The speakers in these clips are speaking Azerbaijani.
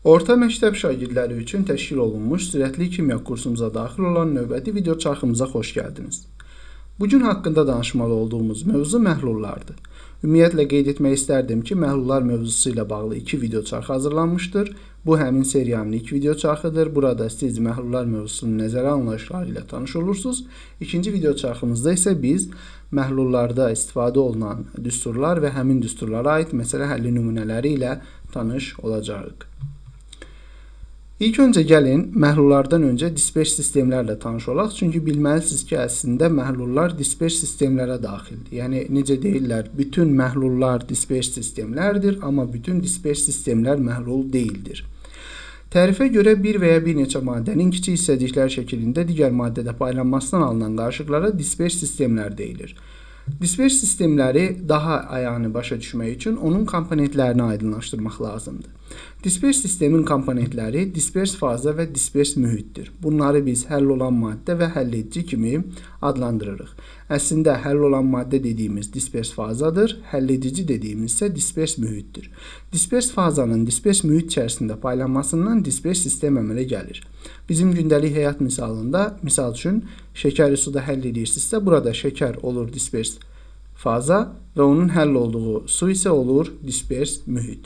Orta məktəb şagirdləri üçün təşkil olunmuş sürətli kimya kursumuza daxil olan növbəti video çarxımıza xoş gəldiniz. Bugün haqqında danışmalı olduğumuz mövzu məhlullardır. Ümumiyyətlə qeyd etmək istərdim ki, məhlullar mövzusu ilə bağlı 2 video çarxı hazırlanmışdır. Bu həmin seriyanın ilk video çarxıdır. Burada siz məhlullar mövzusunun nəzərə alınışları ilə tanış olursunuz. İkinci video çarxımızda isə biz məhlullarda istifadə olunan düsturlar və həmin düsturlara aid məsələ həlli nümunələri ilə tanış olacağıq. İlk öncə gəlin məhlullardan öncə dispers sistemlərlə tanış olaq. Çünki bilməlisiniz ki, əslində məhlullar dispers sistemlərə daxildir. Yəni necə deyirlər, bütün məhlullar dispers sistemlərdir, amma bütün dispers sistemlər məhlul deyildir. Tərifə görə bir və ya bir neçə maddənin kiçik hissəciklər şəklində digər maddədə paylanmasından alınan qarışıqlara dispers sistemlər deyilir. Dispers sistemləri daha ayağını başa düşmək üçün onun komponentlərini aydınlaşdırmaq lazımdır. Dispers sistemin komponentləri dispers faza və dispers mühitdir. Bunları biz həll olan maddə və həll edici kimi adlandırırıq. Əslində həll olan maddə dediyimiz dispers fazadır, həll edici dediyimiz isə dispers mühitdir. Dispers fazanın dispers mühit içərisində paylanmasından dispers sistem əmələ gəlir. Bizim gündəlik həyat misalında, misal üçün, şəkəri suda həll edirsinizsə, burada şəkər olur dispers faza və onun həll olduğu su isə olur dispers mühit.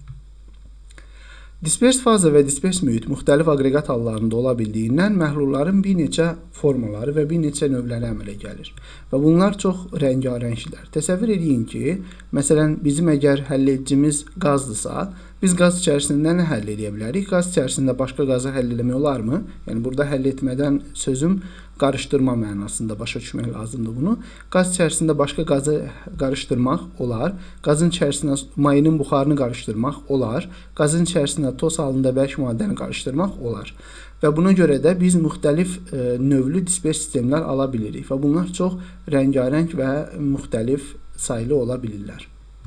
Dispers faza və dispers mühit müxtəlif aqreqat hallarında ola bildiyindən məhlulların bir neçə formaları və bir neçə növləri əmələ gəlir. Və bunlar çox rəngarəngdirlər. Təsəvvür edin ki, məsələn, bizim əgər həll edicimiz qazdırsa, biz qaz içərisində nə həll edə bilərik? Qaz içərisində başqa qazı həll etmək olarmı? Yəni, burada həll etmədən sözüm qarışdırma mənasında başa düşmək lazımdır bunu. Qaz içərisində başqa qazı qarışdırmaq olar. Qazın içərisinə mayının buxarını qarışdırmaq olar. Qazın içərisinə toz halında bərk maddəni qarışdırmaq olar. Və buna görə də biz müxtəlif növlü dispers sistemlər ala bilirik. Və bunlar çox rəngarəng və müxtəlif saylı ola bilirlər.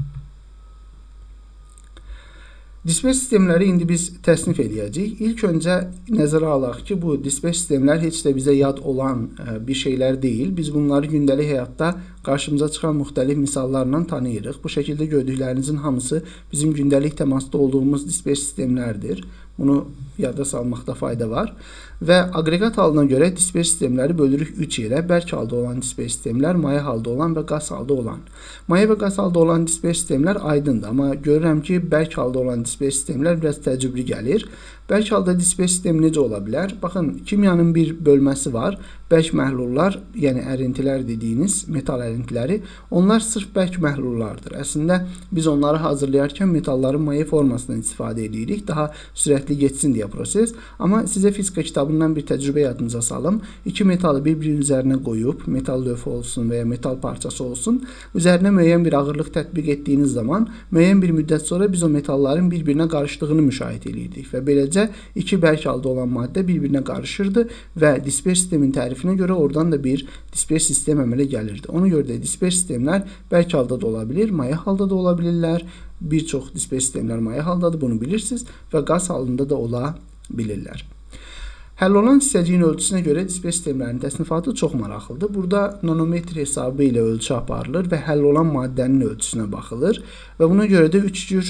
Dispers sistemləri indi biz təsnif edəcəyik. İlk öncə nəzərə alaq ki, bu dispers sistemlər heç də bizə yad olan bir şeylər deyil. Biz bunları gündəlik həyatda qarşımıza çıxan müxtəlif misallarla tanıyırıq. Bu şəkildə gördüklərinizin hamısı bizim gündəlik təmasda olduğumuz dispers sistemlərdir. Bunu yada salmaqda fayda var. Və aqreqat halına görə dispers sistemləri bölürük 3 yerə. Bərk halda olan dispers sistemlər, maya halda olan və qaz halda olan. Maya və qaz halda olan dispers sistemlər aydındır. Amma görürəm ki, bərk halda olan dispers sistemlər biraz təcrübli gəlir. Bərk halda dispers sistemi necə ola bilər? Baxın, kimyanın bir bölməsi var. Bərk məhlullar, yəni ərintilər dediyiniz metal ərintiləri, onlar sırf bərk məhlullardır. Əslində, biz onları hazırlayarkən metalların maya formasından istifadə edirik. Daha sürətli geçsin deyə proses. Amma sizə fizika kitabından bir təcrübə yadınıza salım. İki metalı bir-birinin üzərinə qoyub, metal lövhə olsun və ya metal parçası olsun, üzərinə müəyyən bir ağırlıq tətbiq etdiyiniz zaman, müəyyən bir müddət sonra biz o metalların bir-birinə qarışdığını müşahidə edirdik və beləcə iki bərk halda olan maddə bir-birinə qarışırdı və dispers sistemin tərifinə görə oradan da bir dispers sistem əmələ gəlirdi. Ona görə də dispers sistemlər bərk halda da ola bilir, maya halda da ola bilirlər. Bir çox dispers sistemlər maya haldadır, bunu bilirsiniz və qaz halında da ola bilirlər. Həll olan hissəciyin ölçüsünə görə dispers sistemlərinin təsnifatı çox maraqlıdır. Burada nanometr hesabı ilə ölçü aparılır və həll olan maddənin ölçüsünə baxılır və buna görə də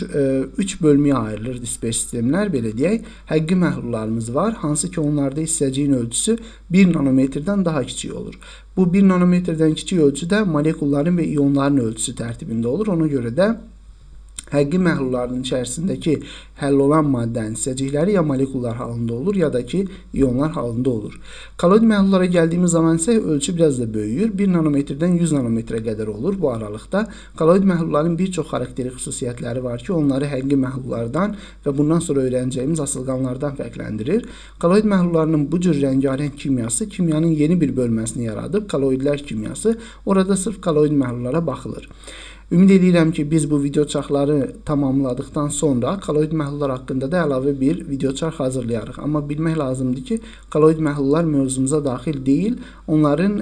3 bölməyə ayrılır dispers sistemlər, belə deyək. Həqqi məhlullarımız var, hansı ki onlarda hissəciyin ölçüsü 1 nanometrdən daha kiçik olur. Bu 1 nanometrdən kiçik ölçüdə molekulların və iyonların ölçüsü tərtibində olur. Ona görə də həqqi məhlulların içərisindəki həll olan maddənin hissəcikləri ya molekullar halında olur, ya da ki, iyonlar halında olur. Kaloid məhlullara gəldiyimiz zaman isə ölçü biraz da böyüyür. 1 nanometrdən 100 nanometrə qədər olur bu aralıqda. Kaloid məhlulların bir çox xarakterik xüsusiyyətləri var ki, onları həqqi məhlullardan və bundan sonra öyrənəcəyimiz asılqanlardan fərqləndirir. Kaloid məhlullarının bu cür rəngarəng kimyası kimyanın yeni bir bölməsini yaradıb, kaloidlər kimyası. Orada sırf kaloid məhlullara baxılır. Ümid edirəm ki, biz bu video çarxları tamamladıqdan sonra kaloid məhlullar haqqında da əlavə bir video çarx hazırlayarıq. Amma bilmək lazımdır ki, kaloid məhlullar mövzumuza daxil deyil. Onların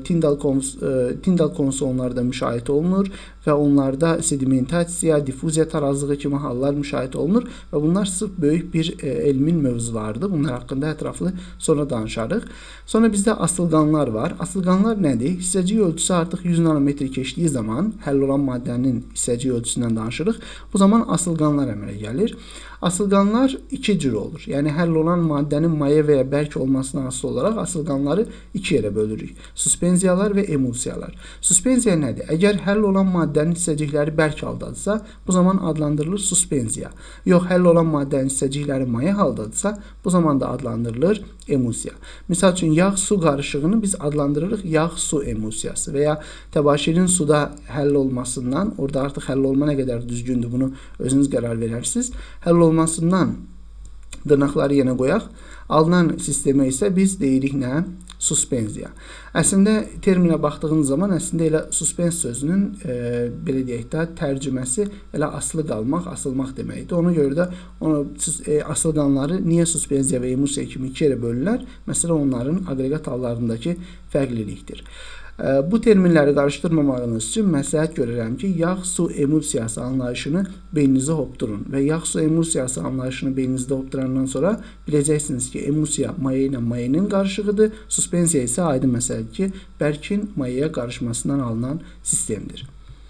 Tyndall konusu onlarda müşahidə olunur və onlarda sedimentasiya, difuziya tarazlığı kimi hallar müşahidə olunur və bunlar sırf böyük bir elmin mövzularıdır. Bunlar haqqında ətraflı sonra danışarıq. Sonra bizdə asılqanlar var. Asılqanlar nədir? Hissəcik ölçüsü artıq 100 nanometr keçdiyi zaman həll olan maddənin hissəcik ölçüsündən danışırıq. Bu zaman asılqanlar əmələ gəlir. Asılqanlar iki cür olur. Yəni həll olan maddənin maye və ya bərk olmasına asılı olaraq asılqanları iki yerə bölürük. Suspenziyalar və emulsiyalar. Suspenziya nədir? Əgər həll olan maddənin hissəcikləri bərk haldadırsa, bu zaman adlandırılır suspenziya. Yox, həll olan maddənin hissəcikləri maye haldadırsa, bu zaman da adlandırılır emulsiya. Misal üçün, yağ-su qarışığını biz adlandırırıq yağ-su emulsiyası və ya təbaşirin suda həll olmasından, orada artıq həll olma nə qədər düzgündür, bunu özünüz qərar verərsiniz. Həll olmasından dırnaqları yenə qoyaq. Alınan sistemə isə biz deyirik nə? Suspenziya. Əslində terminə baxdığınız zaman əslində elə suspens sözünün belə deyək də tərcüməsi elə asılı qalmaq, asılmaq deməkdir. Ona görə də asılqanları niyə suspenziya və emulsiya kimi iki yerə bölürlər? Məsələn, onların aqreqat hallarındakı fərqlilikdir. Bu terminləri qarışdırmamağınız üçün məsləhət görürəm ki, yağ-su emulsiyası anlayışını beyninizə hopdurun və yağ-su emulsiyası anlayışını beyninizdə hopdurandan sonra biləcəksiniz ki, emulsiya maye ilə mayenin qarışığıdır, suspensiya isə aydın məsələdir ki, bərkin mayaya qarışmasından alınan sistemdir.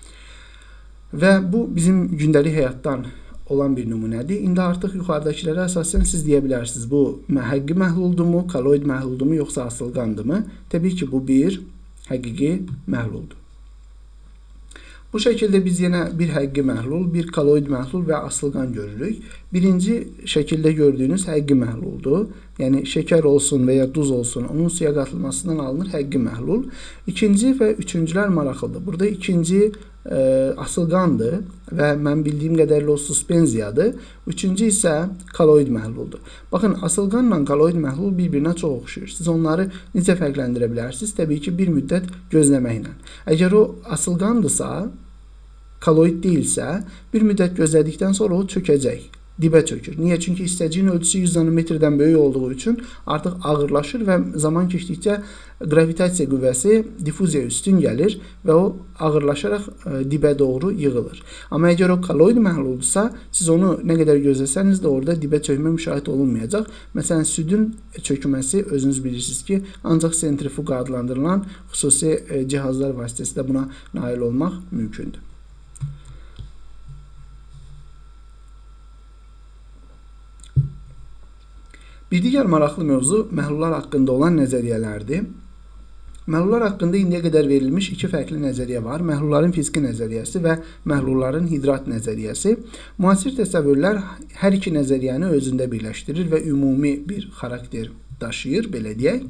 Və bu bizim gündəlik həyatdan olan bir nümunədir. İndi artıq yuxarıdakilərə əsasən siz deyə bilərsiniz, bu həqiqi məhluldurmu, koloid məhluldurmu, yoxsa asılqandırmı? Təbii ki, bu bir həqiqi məhluldur. Bu şəkildə biz yenə bir həqiqi məhlul, bir koloid məhlul və asılqan görürük. Birinci şəkildə gördüyünüz həqiqi məhluldur. Yəni şəkər olsun və ya duz olsun, onun suya qatılmasından alınır həqiqi məhlul. İkinci və üçüncülər maraqlıdır. Burada ikinci asılqandır və mən bildiyim qədərlə o suspenziyadır. Üçüncü isə koloid məhluldur. Baxın, asılqanla koloid məhlul bir-birinə çox oxşuyur. Siz onları necə fərqləndirə bilərsiniz? Təbii ki, bir müddət gözləməklə. Əgər o asılqandırsa, koloid deyilsə, bir müddət gözlədikdən sonra o çökəcək. Dibə çökür. Niyə? Çünki hissəciyin ölçüsü 100 nanometrdən böyük olduğu üçün artıq ağırlaşır və zaman keçdikcə gravitasiya qüvvəsi difuziya üstün gəlir və o ağırlaşaraq dibə doğru yığılır. Amma əgər o koloid məhluldursa, siz onu nə qədər gözləsəniz də orada dibə çökmə müşahidə olunmayacaq. Məsələn, südün çökməsi özünüz bilirsiniz ki, ancaq sentrifuqa adlandırılan xüsusi cihazlar vasitəsilə buna nail olmaq mümkündür. Bir digər maraqlı mövzu məhlullar haqqında olan nəzəriyyələrdir. Məhlullar haqqında indiyə qədər verilmiş iki fərqli nəzəriyyə var. Məhlulların fiziki nəzəriyyəsi və məhlulların hidrat nəzəriyyəsi. Müasir təsəvvürlər hər iki nəzəriyyəni özündə birləşdirir və ümumi bir xarakter daşıyır, belə deyək.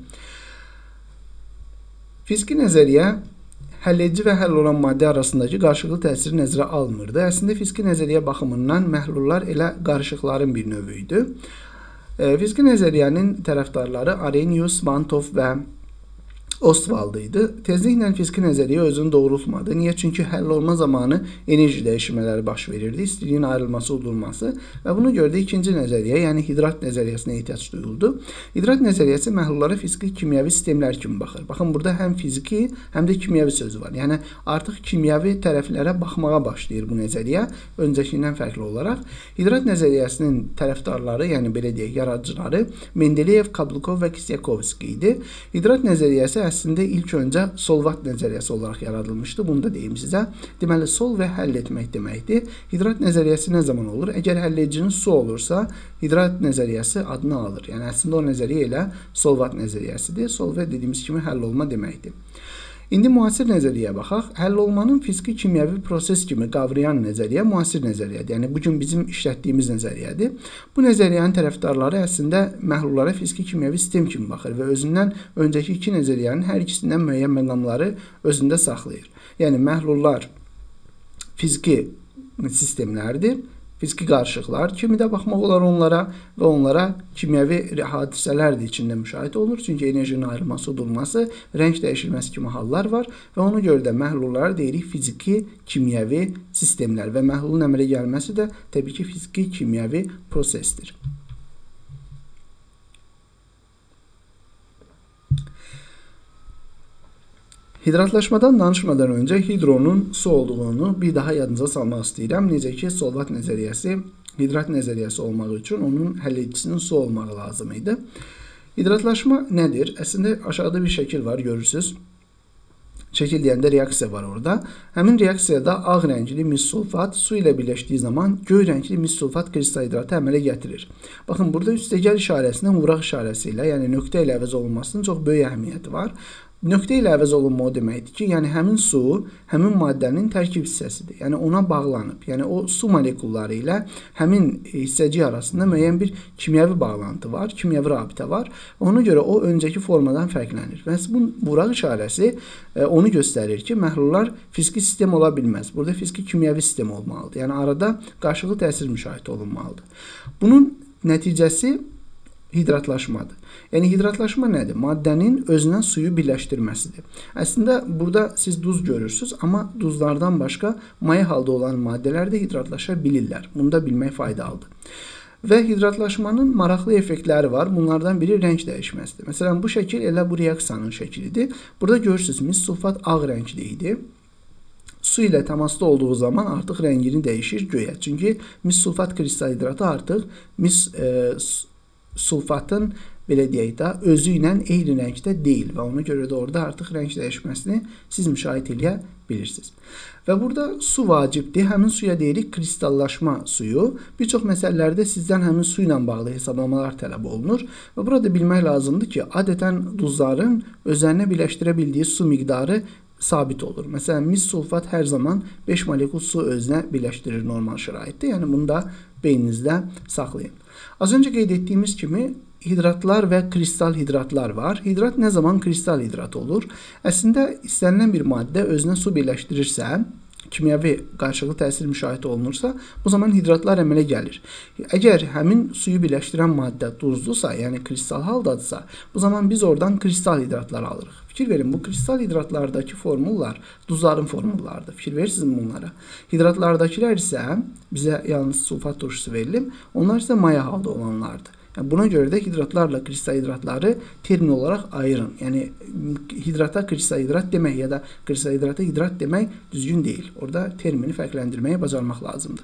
Fiziki nəzəriyyə həlledici və həll olan maddə arasındakı qarşılıqlı təsiri nəzərə almırdı. Əslində fiziki nəzəriyyə baxımından məhlullar elə qarışıqların bir növüydü. Fiziki nəzəriyyənin tərəfdarları Arrhenius, Van't və Ostwald idi. Tezliklə fiziki nəzəriyyə özünü doğrultmadı. Niyə? Çünki həll olma zamanı enerji dəyişmələri baş verirdi, istiliyin ayrılması, udulması və buna görə də ikinci nəzəriyyə, yəni hidrat nəzəriyyəsinə ehtiyac duyuldu. Hidrat nəzəriyyəsi məhlullara fiziki kimyəvi sistemlər kimi baxır. Baxın, burada həm fiziki, həm də kimyəvi sözü var. Yəni artıq kimyəvi tərəflərə baxmağa başlayır bu nəzəriyyə, öncəkindən fərqli olaraq. Hidrat nəzəriyyəsinin tərəfdarları, yəni belə deyək, yaradıcıları Mendeleyev, Kablukov və Kisyakovski idi. Hidrat nəzəriyyəsi əslində ilk öncə solvat nəzəriyyəsi olaraq yaradılmışdı. Bunu da deyim sizə. Deməli, sol və həll etmək deməkdir. Hidrat nəzəriyyəsi nə zaman olur? Əgər həlledicinin su olursa, hidrat nəzəriyyəsi adını alır. Yəni, əslində o nəzəriyyə ilə solvat nəzəriyyəsidir. Solva dediyimiz kimi həll olma deməkdir. İndi müasir nəzəriyyəyə baxaq. Həll olmanın fiziki kimyəvi proses kimi qavrayan nəzəriyyə müasir nəzəriyyədir. Yəni, bugün bizim işlətdiyimiz nəzəriyyədir. Bu nəzəriyyənin tərəfdarları əslində məhlullara fiziki kimyəvi sistem kimi baxır və özündən öncəki iki nəzəriyyənin hər ikisindən müəyyən məqamları özündə saxlayır. Yəni, məhlullar fiziki sistemlərdir. Fiziki qarışıqlar kimi də baxmaq olar onlara və onlara kimyəvi hadisələr də içində müşahidə olur. Çünki enerjinin ayrılması, udulması, rəng dəyişilməsi kimi hallar var və ona görə də məhlullara deyirik fiziki kimyəvi sistemlər və məhlulun əmələ gəlməsi də təbii ki, fiziki kimyəvi prosesdir. Hidratlaşmadan danışmadan öncə hidronun su olduğunu bir daha yadınıza salmaq istəyirəm. Necə ki, solvat nəzəriyyəsi, hidrat nəzəriyyəsi olmaq üçün onun həlledicisinin su olmağı lazım idi. Hidratlaşma nədir? Əslində aşağıda bir şəkil var, görürsünüz. Şəkil deyəndə reaksiya var orada. Həmin reaksiyada ağ rəngli mis sulfat su ilə birləşdiyi zaman göy rəngli mis sulfat kristal hidratı əmələ gətirir. Baxın, burada üstəgəl işarəsindən vuraq işarəsi ilə, yəni nöqtə ilə əvəz olunmasının çox böyük əhəmiyyəti var. Nöqtə ilə əvəz olunma o deməkdir ki, yəni həmin su, həmin maddənin tərkib hissəsidir. Yəni ona bağlanıb. Yəni o su molekulları ilə həmin hissəcik arasında müəyyən bir kimyəvi bağlantı var, kimyəvi rabitə var. Ona görə o öncəki formadan fərqlənir. Və bu vuraq işarəsi onu göstərir ki, məhlullar fiziki sistem ola bilməz. Burada fiziki kimyəvi sistem olmalıdır. Yəni arada qarşılıqlı təsir müşahidə olunmalıdır. Bunun nəticəsi hidratlaşmadır. Yəni hidratlaşma nədir? Maddənin özünə suyu birləşdirməsidir. Əslində burada siz duz görürsünüz, amma duzlardan başqa maya halda olan maddələr də hidratlaşa bilirlər. Bunu da bilmək faydalıdır. Və hidratlaşmanın maraqlı effektləri var. Bunlardan biri rəng dəyişməsidir. Məsələn, bu şəkil elə bu reaksiyanın şəklidir. Burada görürsünüz, mis sulfat ağ rəngli idi. Su ilə təmasda olduğu zaman artıq rəngini dəyişir göyə. Çünki mis sulfat kristal hidratı artıq sulfatın, belə deyək də, özü ilə eyni rəngdə deyil və ona görə də orada artıq rəng dəyişməsini siz müşahidə edə bilirsiniz. Və burada su vacibdir. Həmin suya deyirik kristallaşma suyu. Bir çox məsələlərdə sizdən həmin su ilə bağlı hesablamalar tələb olunur və burada bilmək lazımdır ki, adətən duzların özlərinə birləşdirə bildiyi su miqdarı sabit olur. Məsələn, mis sulfat hər zaman 5 molekul su özünə birləşdirir normal şəraitdə. Yəni bunu da beyninizdə saxlayın. Az öncə qeyd etdiyimiz kimi hidratlar və kristal hidratlar var. Hidrat nə zaman kristal hidrat olur? Əslində istənilən bir maddə özünə su birləşdirirsə, kimyəvi qarşılıqlı təsir müşahidə olunursa, bu zaman hidratlar əmələ gəlir. Əgər həmin suyu birləşdirən maddə duzlusa, yəni kristal haldadırsa, bu zaman biz oradan kristal hidratlar alırıq. Fikir verin, bu kristal hidratlardakı formullar duzların formullarıdır. Fikir verirsiniz bunlara. Hidratlardakilər isə bizə yalnız sulfat turşusu verilib, onlar isə maya halda olanlardır. Yəni buna görə də hidratlarla kristal hidratları termin olaraq ayırın. Yəni hidrata kristal hidrat demək ya da kristal hidrata hidrat demək düzgün deyil. Orada termini fərqləndirməyi bacarmaq lazımdır.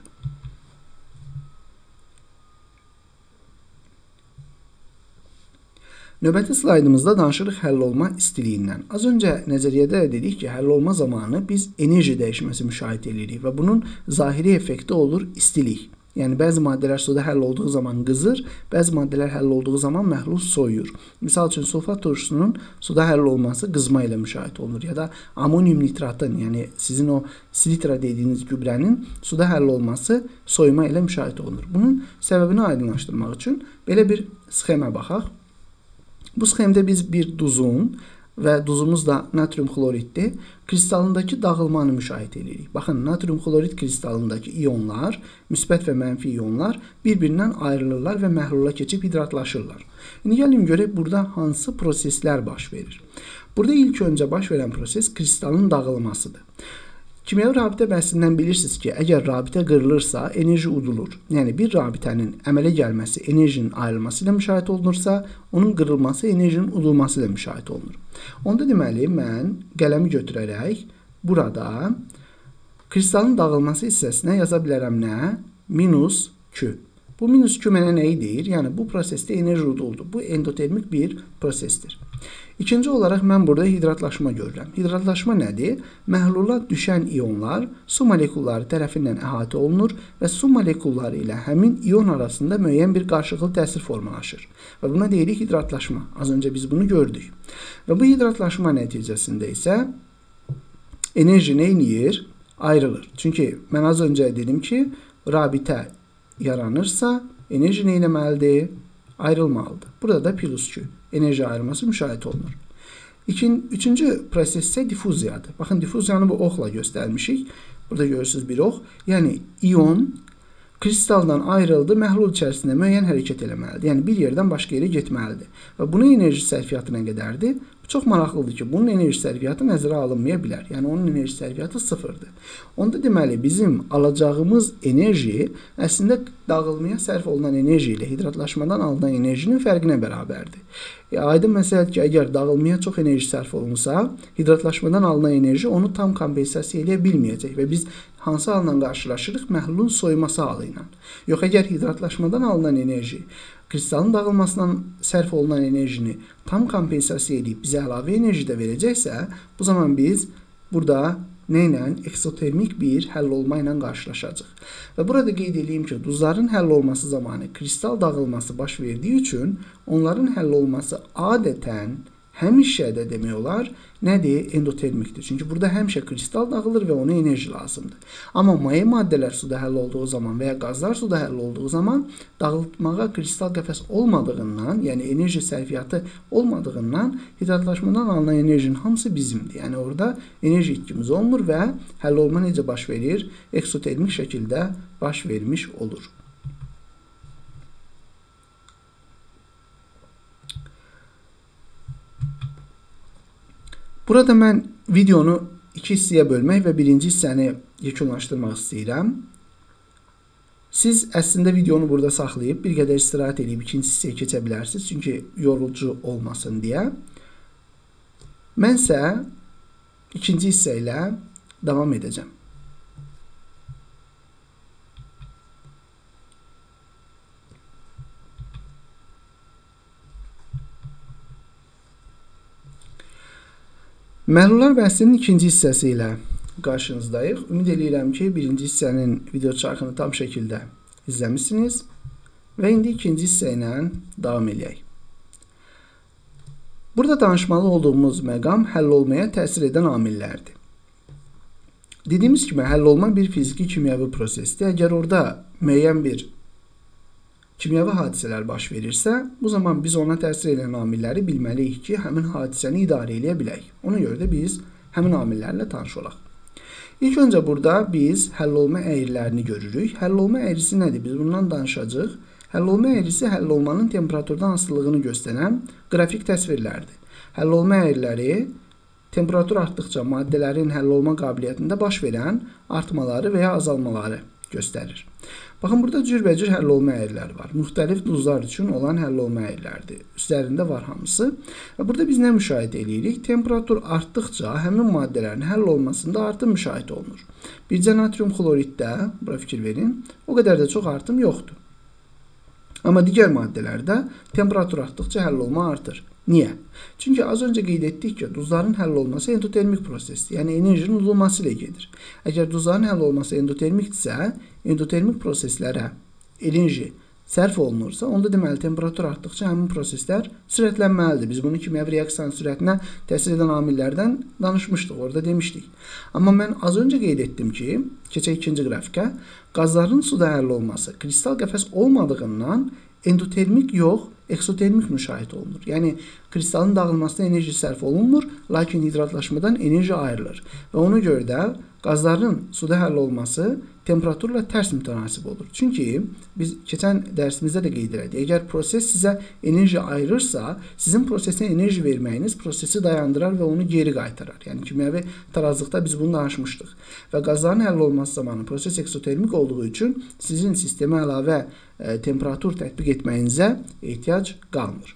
Növbəti slaydımızda danışırıq həll olma istiliyindən. Az öncə nəzəriyyədə dedik ki, həll olma zamanı biz enerji dəyişməsi müşahidə edirik və bunun zahiri effekti olur istilik. Yəni bəzi maddələr suda həll olduğu zaman qızır, bəzi maddələr həll olduğu zaman məhlul soyuyur. Misal üçün sulfat turşusunun suda həll olması qızma ilə müşahidə olunur ya da amonium nitratın, yəni sizin o silitra dediyiniz gübrənin suda həll olması soyuma ilə müşahidə olunur. Bunun səbəbini aydınlaşdırmaq üçün belə bir sxemə baxaq. Bu sxemdə biz bir duzun və duzumuz da natrium xloriddir, kristalındakı dağılmanı müşahidə edirik. Baxın, natrium xlorid kristalındakı iyonlar, müsbət və mənfi iyonlar bir-birindən ayrılırlar və məhlula keçib hidratlaşırlar. İndi gəlin görək burada hansı proseslər baş verir. Burada ilk öncə baş verən proses kristalın dağılmasıdır. Kimyəvi rabitə bəhsindən bilirsiniz ki, əgər rabitə qırılırsa, enerji udulur. Yəni, bir rabitənin əmələ gəlməsi enerjinin ayrılması ilə müşahidə olunursa, onun qırılması enerjinin udulması ilə müşahidə olunur. Onda deməli, mən qələmi götürərək burada kristalın dağılması hissəsinə yaza bilərəm nə? Minus Q. Bu minus Q mənə nəyi deyir? Yəni, bu prosesdə enerji uduldu. Bu endotermik bir prosesdir. İkinci olaraq mən burada hidratlaşma görürəm. Hidratlaşma nədir? Məhlula düşən iyonlar su molekulları tərəfindən əhatə olunur və su molekulları ilə həmin iyon arasında müəyyən bir qarşılıqlı təsir formalaşır. Və buna deyirik hidratlaşma. Az öncə biz bunu gördük. Və bu hidratlaşma nəticəsində isə enerji neyniyir? Ayrılır. Çünki mən az öncə dedim ki, rabitə yaranırsa enerji neynəməlidir? Ayrılmalıdır. Burada da plus Q. Enerji ayrılması müşahidə olunur. Üçüncü proses isə difuziyadır. Baxın, difuziyanı bu oxla göstərmişik. Burada görürsünüz bir ox. Yəni, iyon kristaldan ayrıldı, məhlul içərisində müəyyən hərəkət eləməlidir. Yəni, bir yerdən başqa yerə getməlidir. Və bunun enerji sərfiyyatı nə qədərdir? Bu çox maraqlıdır ki, bunun enerji sərfiyyatı nəzərə alınmaya bilər. Yəni, onun enerji sərfiyyatı sıfırdır. Onda deməli, bizim alacağımız enerji əslində dağılmaya sərf olunan enerji ilə hidratlaşmadan alınan enerjinin fərqinə bərabərdir. Aydın məsələdir ki, əgər dağılmaya çox enerji sərf olunsa, hidratlaşmadan alınan enerji onu tam kompensasiya edə bilməyəcək və biz hansı halla qarşılaşırıq? Məhlulun soyuması halı ilə. Yox, əgər hidratlaşmadan alınan enerji kristalın dağılmasından sərf olunan enerjini tam kompensasiya edib bizə əlavə enerji də verəcəksə, bu zaman biz burada nə ilə? Eksotermik bir həll olma ilə qarşılaşacaq. Və burada qeyd edeyim ki, duzların həll olması zamanı kristal dağılması baş verdiyi üçün onların həll olması adətən həmişə də demək olar nədir? Endotermikdir. Çünki burada həmişə kristal dağılır və ona enerji lazımdır. Amma maye maddələr suda həll olduğu zaman və ya qazlar suda həll olduğu zaman dağılmağa kristal qəfəs olmadığından, yəni enerji sərfiyyatı olmadığından hidratlaşmadan alınan enerjinin hamısı bizimdir. Yəni orada enerji itkimiz olmur və həll olma necə baş verir? Eksotermik şəkildə baş vermiş olur. Burada mən videonu iki hissəyə bölmək və birinci hissəni yekunlaşdırmaq istəyirəm. Siz əslində videonu burada saxlayıb, bir qədər istirahət edib ikinci hissəyə keçə bilərsiniz. Çünki yorucu olmasın deyə. Mənsə ikinci hissə ilə davam edəcəm. Məhlullar bəhsinin ikinci hissəsi ilə qarşınızdayıq. Ümid edirəm ki, birinci hissənin video çarxını tam şəkildə izləmişsiniz və indi ikinci hissə ilə davam edək. Burada danışmalı olduğumuz məqam həll olmaya təsir edən amillərdir. Dediyimiz kimi, həll olma bir fiziki kimyəvi prosesdir. Əgər orada müəyyən bir kimyəvi hadisələr baş verirsə, bu zaman biz ona təsir edən amilləri bilməliyik ki, həmin hadisəni idarə edə bilək. Ona görə də biz həmin amillərlə tanış olaq. İlk öncə burada biz həll olma əyrilərini görürük. Həll olma əyrisi nədir? Biz bundan danışacağıq. Həll olma əyrisi həll olmanın temperaturdan asılılığını göstərən qrafik təsvirlərdir. Həll olma əyriləri temperatur artdıqca maddələrin həll olma qabiliyyətində baş verən artmaları və ya azalmaları göstərir. Baxın, burada cürbəcür həll olma əyriləri var. Müxtəlif duzlar üçün olan həll olma əyriləridir. Üstlərində var hamısı. Və burada biz nə müşahidə edirik? Temperatur artdıqca həmin maddələrin həll olmasında artım müşahidə olunur. Bircə natrium xloriddə, bura fikir verin, o qədər də çox artım yoxdur. Amma digər maddələrdə temperatur artdıqca həll olma artır. Niyə? Çünki az öncə qeyd etdik ki, duzların həll olması endotermik prosesdir. Yəni enerjinin udulması ilə gedir. Əgər duzların həll olması endotermikdirsə, endotermik proseslərə enerji sərf olunursa, onda deməli temperatur artdıqca həmin proseslər sürətlənməlidir. Biz bunu kimyəvi reaksiyanın sürətinə təsir edən amillərdən danışmışdıq, orada demişdik. Amma mən az öncə qeyd etdim ki, keçək ikinci qrafikə, qazların suda həll olması kristal qəfəs olmadığından endotermik yox, eksotermik müşahidə olunur. Yəni, kristalın dağılmasına enerji sərf olunmur, lakin hidratlaşmadan enerji ayrılır. Və ona görə də qazların suda həll olması temperaturla tərs mütənasib olur. Çünki biz keçən dərsimizdə də qeyd elədik. Əgər proses sizə enerji ayırırsa, sizin prosesə enerji verməyiniz prosesi dayandırar və onu geri qaytarar. Yəni, kimyəvi tarazlıqda biz bunu danışmışdıq. Və qazların həll olması zamanı proses eksotermik olduğu üçün sizin sistemə əlavə temperatur tətbiq etməyinizə ehtiyac qalmır.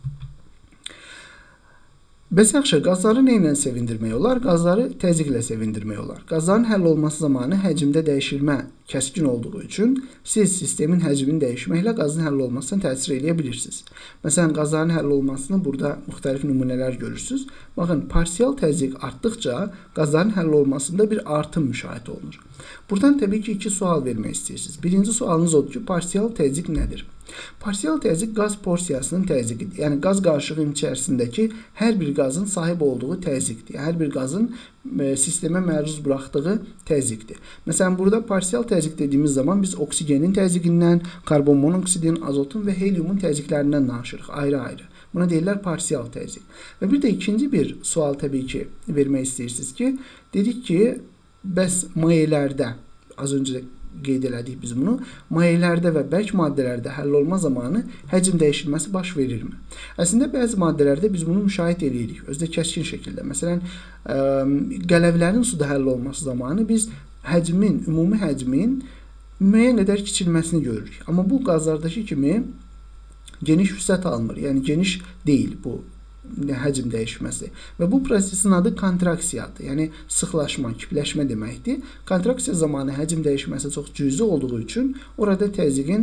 Bəs yaxşı, qazları nə ilə sevindirmək olar? Qazları təzyiqlə sevindirmək olar. Qazların həll olması zamanı həcmdə dəyişilmə kəskin olduğu üçün siz sistemin həcmini dəyişməklə qazın həll olmasına təsir edə bilirsiniz. Məsələn, qazların həll olmasını burada müxtəlif nümunələr görürsünüz. Baxın, parsial təzyiq artdıqca qazların həll olmasında bir artım müşahidə olunur. Buradan təbii ki, iki sual vermək istəyirsiniz. Birinci sualınız odur ki, parsial təzyiq nədir? Parsial təzyiq qaz porsiyasının təzyiqidir. Yəni, qaz qarışığının içərisindəki hər bir qazın sahib olduğu təzyiqdir. Hər bir qazın sistemə məruz buraxdığı təzyiqdir. Məsələn, burada parsial təzyiq dediyimiz zaman biz oksigenin təzyiqindən, karbon monoksidin, azotun və helyumun təzyiqlərindən danışırıq ayrı-ayrı. Buna deyirlər parsial təzyiq. Və bir də ikinci bir sual təbii ki, vermək istəyirsiniz ki, dedik ki, bəs mayelərdə, az öncə qeyd elədik biz bunu, mayelərdə və bərk maddələrdə həll olma zamanı həcm dəyişilməsi baş verirmi? Əslində, bəzi maddələrdə biz bunu müşahidə edirik, özdə kəskin şəkildə. Məsələn, qələvlərin suda həll olması zamanı biz ümumi həcmin müəyyən qədər kiçilməsini görürük. Amma bu qazlardakı kimi geniş vüsət almır. Yəni geniş deyil bu həcm dəyişməsi. Və bu prosesin adı kontraksiyadır. Yəni sıxlaşma, kipləşmə deməkdir. Kontraksiya zamanı həcm dəyişməsi çox cüzi olduğu üçün orada təzyiqin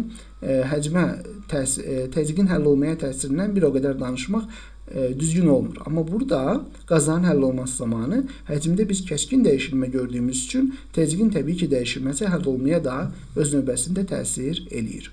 təzyiqin həll olmaya təsirindən bir o qədər danışmaq düzgün olmur. Amma burada qazanın həll olması zamanı həcmdə biz kəskin dəyişilmə gördüyümüz üçün təzyiqin təbii ki dəyişilməsi həll olmaya da öz növbəsində təsir eləyir.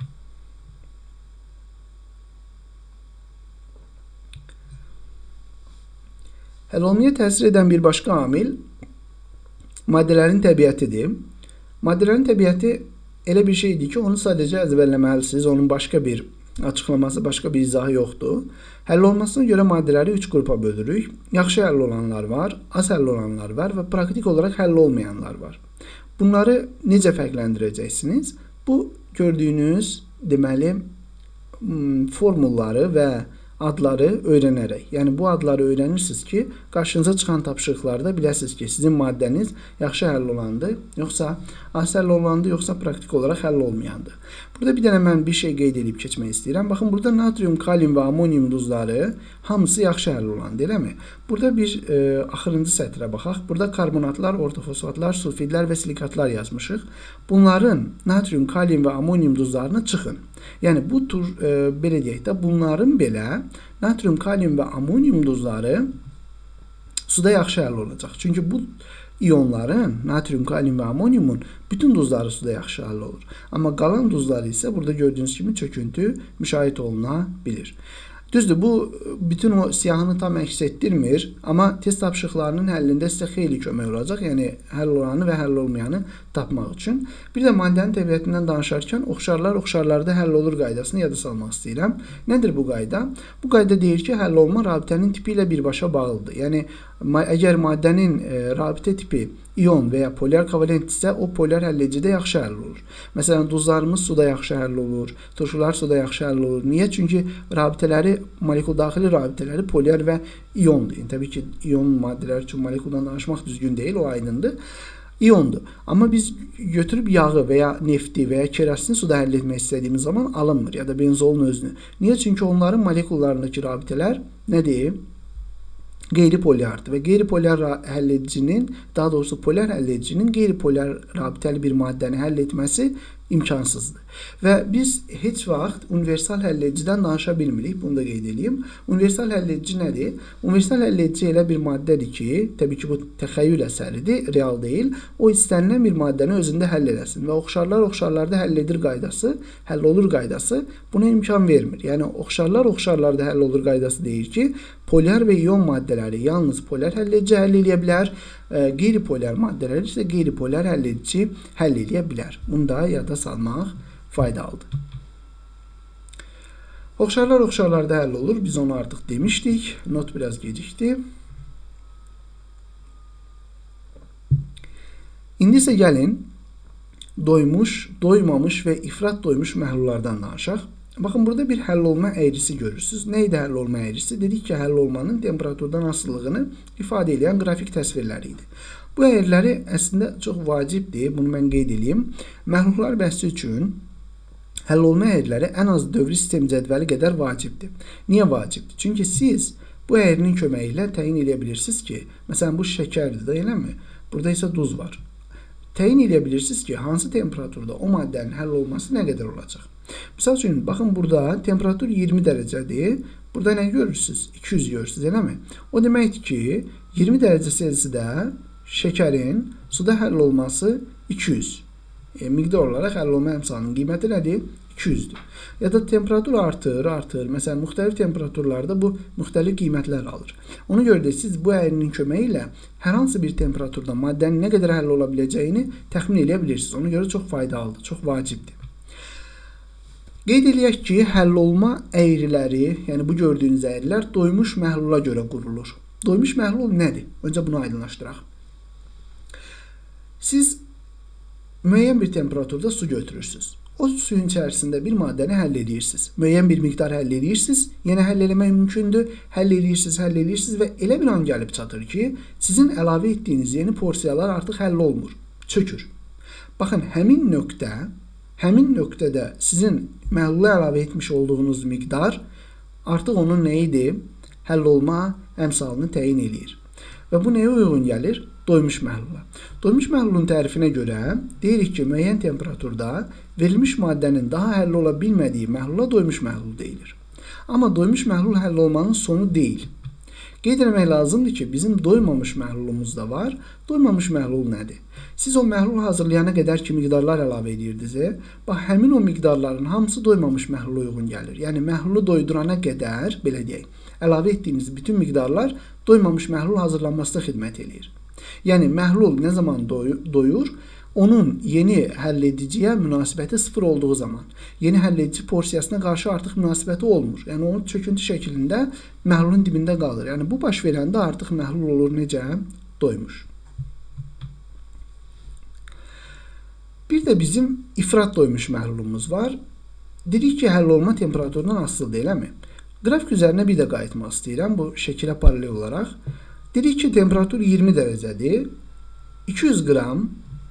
Həll olmaya təsir edən bir başqa amil maddələrin təbiətidir. Maddələrin təbiəti elə bir şeydir ki, onu sadəcə əzbərləməlisiniz. Onun başqa bir açıqlaması, başqa bir izahı yoxdur. Həll olmasına görə maddələri 3 qrupa bölürük. Yaxşı həll olanlar var, az həll olanlar var və praktik olaraq həll olmayanlar var. Bunları necə fərqləndirəcəksiniz? Bu gördüyünüz deməli formulları və adları öyrənərək. Yəni bu adları öyrənirsiniz ki, qarşınıza çıxan tapşırıqlarda biləsiniz ki, sizin maddəniz yaxşı həll olandı, yoxsa az həll olandı, yoxsa praktik olaraq həll olmayandı. Burada bir dənə mən bir şey qeyd edib keçmək istəyirəm. Baxın, burada natrium, kalium və amonium duzları hamısı yaxşı həll olandı, eləmi? Burada bir axırıncı sətrə baxaq. Burada karbonatlar, ortofosfatlar, sulfidlər və silikatlar yazmışıq. Bunların natrium, kalium və amonium duzlarını çıxın. Yəni bu tür belə deyək də bunların belə natrium, kalium və amonium duzları suda yaxşı həll olacaq. Çünki bu iyonların natrium, kalium və amoniumun bütün duzları suda yaxşı həll olur. Amma qalan duzları isə burada gördüyünüz kimi çöküntü müşahidə oluna bilir. Düzdür, bu bütün o siyahını tam əks etdirmir, amma test tapşırıqlarının həllində sizə xeyli kömək olacaq. Yəni həll olanı və həll olmayanı tapmaq üçün. Bir də maddənin təbiətindən danışarkən oxşarlar oxşarlarda həll olur qaydasını yada salmaq istəyirəm. Nədir bu qayda? Bu qayda deyir ki, həll olma rabitənin tipi ilə birbaşa bağlıdır. Yəni əgər maddənin rabitə tipi iyon və ya polyar kovalentdirsə, o polyar həllecidə yaxşı həll olur. Məsələn, duzlarımız suda yaxşı həll olur, turşular suda yaxşı həll olur. Niyə? Çünki rabitələri, molekul daxili rabitələri polyar və iyondur. Yəni, təbii ki, iyon maddələr üçün molekuldan danışmaq düzgün deyil, o aydındır. İyondur. Amma biz götürüb yağı və ya nefti və ya kerosini suda həll etmək istədiyimiz zaman alınmır ya da benzolun özünü. Niyə? Çünki onların molekullarındakı rabitələr nədir? Qeyri-polyardır və qeyri-polyar həlledicinin, daha doğrusu polyar həlledicinin qeyri-polyar rabitəli bir maddəni həll etməsi imkansızdır. Və biz heç vaxt universal həlledici-dən danışa bilmirik. Bunu da qeyd edeyim. Universal həlledici nədir? Universal həlledici elə bir maddədir ki, təbii ki, bu təxəyyül əsəridir, real deyil. O istənilən bir maddəni özündə həll eləsin və oxşarlar oxşarlarda həll edir qaydası, həll olur qaydası buna imkan vermir. Yəni, oxşarlar oxşarlarda həll olur qaydası deyir ki, polyar və iyon maddələri yalnız polyar həlledici həll edə bilər, qeyri-polyar maddələri isə qeyri-polyar həlledici həll edə bilər. Bunu da yada salmaq faydalıdır. Oxşarlar oxşarlarda həll olur. Biz onu artıq demişdik. Not biraz gecikdi. İndi isə gəlin doymuş, doymamış və ifrat doymuş məhlullardan danışaq. Baxın, burada bir həll olma əyrisi görürsünüz. Nə idi həll olma əyrisi? Dedik ki, həll olmanın temperaturdan asılılığını ifadə edən qrafik təsvirləri idi. Bu əyrləri əslində çox vacibdir. Bunu mən qeyd edeyim. Məhlullar bəhsi üçün həll olma əyrləri ən az dövri sistem cədvəli qədər vacibdir. Niyə vacibdir? Çünki siz bu əyrinin köməyi ilə təyin edə bilirsiniz ki, məsələn, bu şəkərdir də, eləmi? Burada isə duz var. Təyin edə bilirsiniz ki, hansı temperaturda o maddənin həll olması nə qədər olacaq? Misal üçün, baxın, burada temperatur 20 dərəcədir. Burada nə görürsünüz? 200 görürsünüz, eləmi? O deməkdir ki, 20 dərəcə Selsidə şəkərin suda həll olması 200. Miqdar olaraq həll olma əmsalının qiyməti nədir? 200-dür. Ya da temperatur artır. Məsələn, müxtəlif temperaturlarda bu müxtəlif qiymətlər alır. Ona görə də siz bu əyrinin köməyi ilə hər hansı bir temperaturda maddənin nə qədər həll ola biləcəyini təxmin edə bilirsiniz. Ona görə çox faydalıdır, çox vacibdir. Qeyd edək ki, həll olma əyriləri, yəni bu gördüyünüz əyrilər doymuş məhlula görə qurulur. Doymuş məhlul nədir? Öncə bunu aydınlaşdıraq. Siz müəyyən bir temperaturda su götürürsünüz. O suyun içərisində bir maddəni həll edirsiniz. Müəyyən bir miqdar həll edirsiniz. Yenə həll eləmək mümkündür. Həll edirsiniz və elə bir an gəlib çatır ki, sizin əlavə etdiyiniz yeni porsiyalar artıq həll olmur. Çökür. Baxın, həmin nöqtə həmin nöqtədə sizin məhlula əlavə etmiş olduğunuz miqdar artıq onun nə idi? Həll olma əmsalını təyin eləyir. Və bu nəyə uyğun gəlir? Doymuş məhlula. Doymuş məhlulun tərifinə görə deyirik ki, müəyyən temperaturda verilmiş maddənin daha həll ola bilmədiyi məhlula doymuş məhlul deyilir. Amma doymuş məhlul həll olmanın sonu deyil. Qeyd etmək lazımdır ki, bizim doymamış məhlulumuz da var. Doymamış məhlul nədir? Siz o məhlul hazırlayana qədər ki, miqdarlar əlavə edirdiniz. Bax, həmin o miqdarların hamısı doymamış məhlula uyğun gəlir. Yəni, məhlulu doydurana qədər, belə deyək, əlavə etdiyiniz bütün miqdarlar doymamış məhlul hazırlanmasına xidmət edir. Yəni, məhlul nə zaman doyur? Onun yeni həllediciyə münasibəti 0 olduğu zaman. Yeni həlledici porsiyasına qarşı artıq münasibəti olmur. Yəni, o çöküntü şəklində məhlulun dibində qalır. Yəni, bu baş verəndə artıq məhlul olur necə? Doymuş. Bir də bizim ifrat doymuş məhlulumuz var. Dedik ki, həll olma temperaturundan asılıdır, eləmi? Qrafik üzərinə bir də qayıtmaq istəyirəm, bu şəkilə paralel olaraq. Dedik ki, temperatur 20 dərəcədir. 200 qram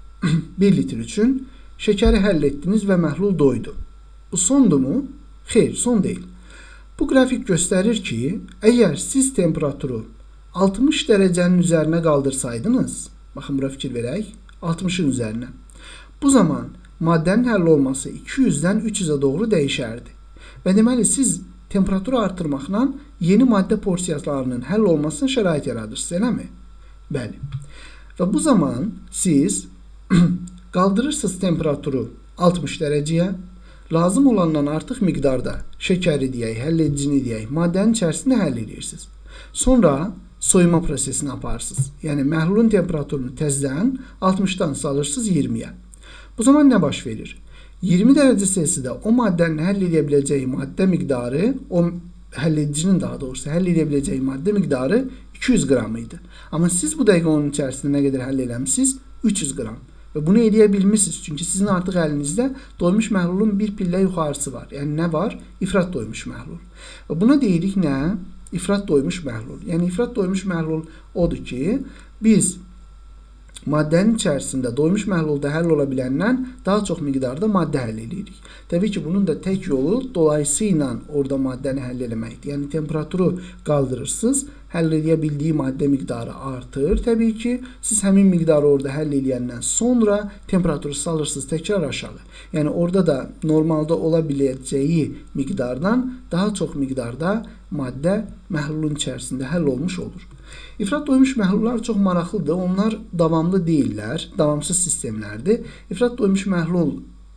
1 litr üçün şəkəri həll etdiniz və məhlul doydu. Bu sondur mu? Xeyr, son deyil. Bu qrafik göstərir ki, əgər siz temperaturu 60 dərəcənin üzərinə qaldırsaydınız, baxın, bura fikir verək, 60-ın üzərinə. Bu zaman maddənin həll olması 200-dən 300-ə doğru dəyişərdi. Və deməli, siz temperaturu artırmaqla yeni maddə porsiyalarının həll olmasına şərait yaradırsınız, eləmi? Bəli. Və bu zaman siz qaldırırsınız temperaturu 60 dərəcəyə, lazım olandan artıq miqdarda şəkəri deyək, həll edicini deyək, maddənin içərisində həll edirsiniz. Sonra soyuma prosesini aparırsınız. Yəni, məhlulun temperaturunu təzədən 60-dan salırsınız 20-yə. Bu zaman nə baş verir? 20 dərəcə Selsidə o maddənin həll edə biləcəyi maddə miqdarı, o həll edicinin daha doğrusu həll edə biləcəyi maddə miqdarı 200 qram idi. Amma siz bu dəqiqə onun içərisində nə qədər həll eləmişsiniz? 300 qram. Və bunu eləyə bilmişsiniz. Çünki sizin artıq əlinizdə doymuş məhlulun bir pillə yuxarısı var. Yəni, nə var? İfrat doymuş məhlul. Və buna deyirik nə? İfrat doymuş məhlul. Yəni, ifrat doymuş məhlul odur ki, biz maddənin içərisində doymuş məhlulda həll ola biləndən daha çox miqdarda maddə həll edirik. Təbii ki, bunun da tək yolu dolayısıyla orada maddəni həll eləməkdir. Yəni, temperaturu qaldırırsınız, həll edə bildiyi maddə miqdarı artır. Təbii ki, siz həmin miqdarı orada həll edəndən sonra temperaturu salırsınız təkrar aşağı. Yəni, orada da normalda ola biləcəyi miqdardan daha çox miqdarda maddə məhlulun içərisində həll olmuş olur. İfrat doymuş məhlullar çox maraqlıdır. Onlar davamlı deyillər, davamsız sistemlərdir. İfrat doymuş məhlul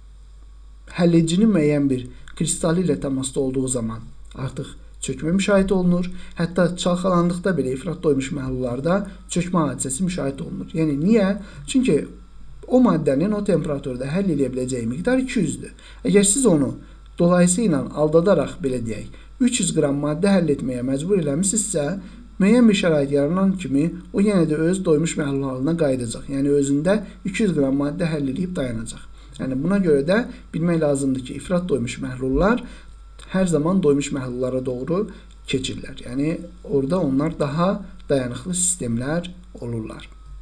həllecinin müəyyən bir kristalı ilə təmasda olduğu zaman artıq çökmə müşahidə olunur. Hətta çalxalandıqda belə ifrat doymuş məhlullarda çökmə hadisəsi müşahidə olunur. Yəni, niyə? Çünki o maddənin o temperaturda həll edə biləcəyi miqdar 200-dür. Əgər siz onu dolayısıyla aldadaraq, belə deyək, 300 qram maddə həll etməyə məcbur eləmişsinizsə, müəyyən bir şərait yaranan kimi o yenə də öz doymuş məhlul halına qayıdacaq. Yəni, özündə 200 qram maddə həll edib dayanacaq. Yəni, buna görə də bilmək lazımdır ki, ifrat doymuş məhlullar hər zaman doymuş məhlullara doğru keçirlər. Yəni, orada onlar daha dayanıqlı sistemlər olurlar.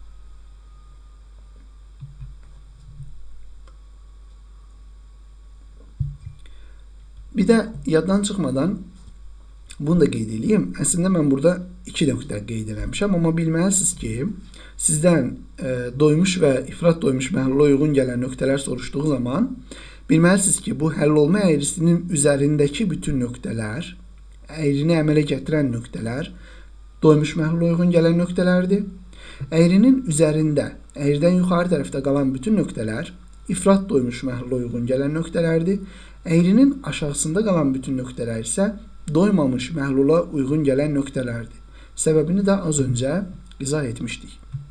Bir də yaddan çıxmadan bunu da qeyd edeyim. Əslində mən burada 2 nöqtə qeyd eləmişəm, amma bilməlisiniz ki, sizdən doymuş və ifrat doymuş məhlula uyğun gələn nöqtələr soruşduğu zaman bilməlisiniz ki, bu həll olma əyrisinin üzərindəki bütün nöqtələr, əyrini əmələ gətirən nöqtələr doymuş məhlula uyğun gələn nöqtələrdir. Əyrinin üzərində, əyridən yuxarı tərəfdə qalan bütün nöqtələr ifrat doymuş məhlula uyğun gələn nöqtələrdir. Əyrinin aşağısında qalan bütün nöqtələr isə doymamış məhlula uyğun gələn nöqtələrdir. Səbəbini də az öncə izah etmişdik.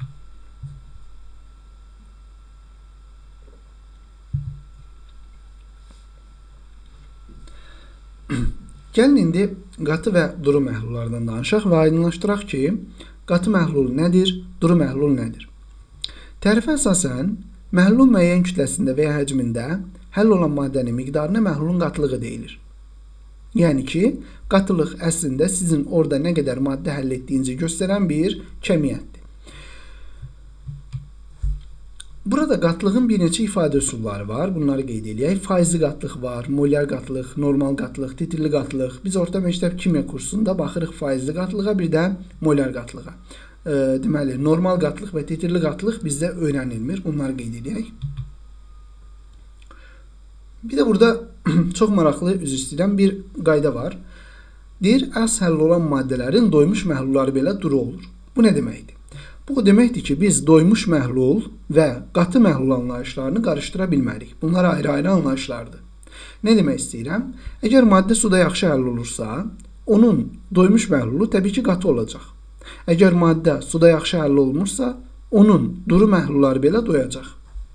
Gəlin indi qatı və duru məhlullardan danışaq və aydınlaşdıraq ki, qatı məhlul nədir, duru məhlul nədir? Tərifə əsasən, məhlulun müəyyən kütləsində və ya həcmində həll olan maddənin miqdarına məhlulun qatılığı deyilir. Yəni ki, qatılıq əslində sizin orada nə qədər maddə həll etdiyinizi göstərən bir kəmiyyətdir. Burada qatlığın bir neçə ifadə üsulları var. Bunları qeyd edək. Faizli qatlıq var, molyar qatlıq, normal qatlıq, titrli qatlıq. Biz orta məktəb kimya kursunda baxırıq faizli qatlığa, bir də molyar qatlığa. Deməli, normal qatlıq və titrli qatlıq bizdə öyrənilmir. Bunları qeyd edək. Bir də burada çox maraqlı, üzr istəyirəm, bir qayda var. Deyir, az həll olan maddələrin doymuş məhlulları belə duru olur. Bu nə deməkdir? Bu deməkdir ki, biz doymuş məhlul və qatı məhlul anlayışlarını qarışdıra bilmərik. Bunlar ayrı-ayrı anlayışlardır. Nə demək istəyirəm? Əgər maddə suda yaxşı həll olursa, onun doymuş məhlulu təbii ki, qatı olacaq. Əgər maddə suda yaxşı həll olmursa, onun duru məhlulları belə doyacaq.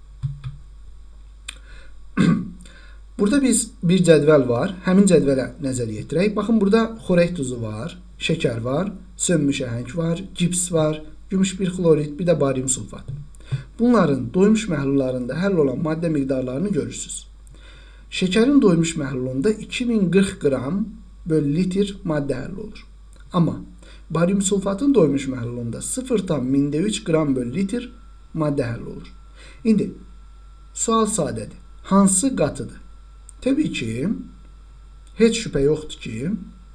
Burada biz bir cədvəl var. Həmin cədvələ nəzər yetirək. Baxın, burada xorək duzu var, şəkər var, sönmüş əhəng var, gips var, gümüş bir xlorid, bir də barium sulfat. Bunların doymuş məhlullarında həll olan maddə miqdarlarını görürsünüz. Şəkərin doymuş məhlulunda 2040 qram bölü litr maddə həll olur. Amma barium sulfatın doymuş məhlulunda 0,3 qram bölü litr maddə həll olur. İndi sual sadədir. Hansı qatıdır? Təbii ki, heç şübhə yoxdur ki,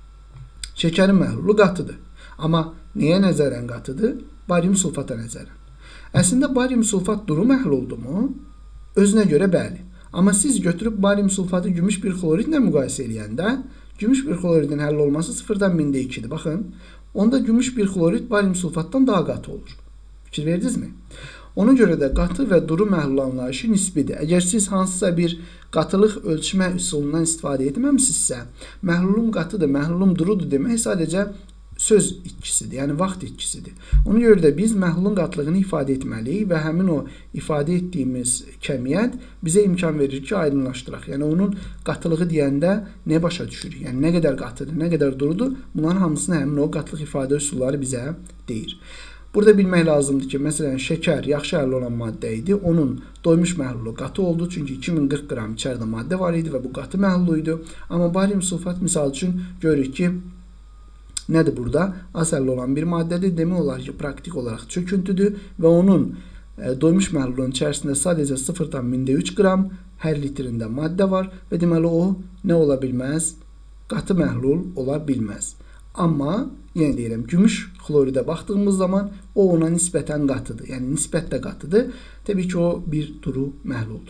şəkərin məhlulu qatıdır. Amma nəyə nəzərən qatıdır? Barium sulfata nəzərən. Əslində barium sulfat duru məhluldumu? Özünə görə bəli. Amma siz götürüb barium sulfatı gümüş bir xloridlə müqayisə edəndə, gümüş bir xloridin həll olması 0,2-dir. Baxın, onda gümüş bir xlorid barium sulfatdan daha qatı olur. Fikir verdinizmi? Ona görə də qatı və duru məhlul anlayışı nisbidir. Əgər siz hansısa bir qatılıq ölçmə üsulundan istifadə etməmsinizsə, məhlulum qatıdır, məhlulum durudur demək sadəcə söz itkisidir, yəni vaxt itkisidir. Ona görə də biz məhlulun qatlığını ifadə etməliyik və həmin o ifadə etdiyimiz kəmiyyət bizə imkan verir ki, aydınlaşdıraq. Yəni onun qatılığı deyəndə nə başa düşürük? Yəni nə qədər qatıdır, nə qədər durudur? Bunların hamısını həmin o qatlıq ifadə üsulları bizə deyir. Burada bilmək lazımdır ki, məsələn, şəkər yaxşı həll olan maddə idi. Onun doymuş məhlulu qatı oldu. Çünki 2040 qram içəridə maddə var idi və bu qatı məhlulu idi. Amma barium sulfat misal üçün görürük ki, nədir burada? Az həll olan bir maddədir. Demək olar ki, praktik olaraq çöküntüdür və onun doymuş məhlulun içərisində sadəcə 0,3 qram hər litrində maddə var və deməli o nə ola bilməz? Qatı məhlul ola bilməz. Amma, yenə deyirəm, gümüş xloridə baxdığımız zaman o ona nisbətən qatıdır. Yəni, nisbətlə qatıdır. Təbii ki, o bir duru məhluldur.